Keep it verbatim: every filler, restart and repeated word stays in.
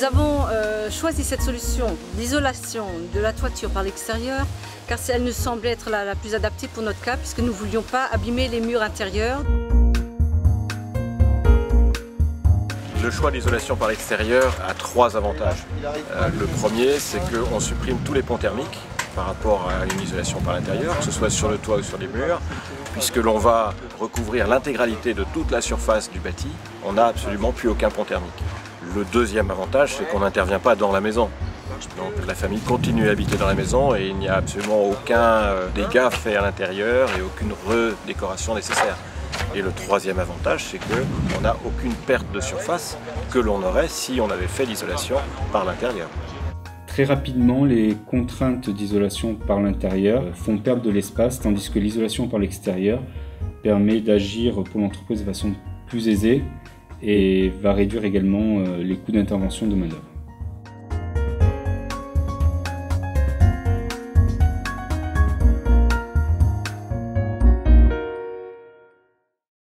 avons euh, choisi cette solution d'isolation de la toiture par l'extérieur car elle nous semblait être la, la plus adaptée pour notre cas puisque nous ne voulions pas abîmer les murs intérieurs. Le choix d'isolation par l'extérieur a trois avantages. Euh, le premier, c'est qu'on supprime tous les ponts thermiques par rapport à une isolation par l'intérieur, que ce soit sur le toit ou sur les murs, puisque l'on va recouvrir l'intégralité de toute la surface du bâti, on n'a absolument plus aucun pont thermique. Le deuxième avantage, c'est qu'on n'intervient pas dans la maison. Donc la famille continue à habiter dans la maison et il n'y a absolument aucun dégât fait à l'intérieur et aucune redécoration nécessaire. Et le troisième avantage, c'est qu'on n'a aucune perte de surface que l'on aurait si on avait fait l'isolation par l'intérieur. Très rapidement, les contraintes d'isolation par l'intérieur font perdre de l'espace, tandis que l'isolation par l'extérieur permet d'agir pour l'entreprise de façon plus aisée et va réduire également les coûts d'intervention de main-d'œuvre.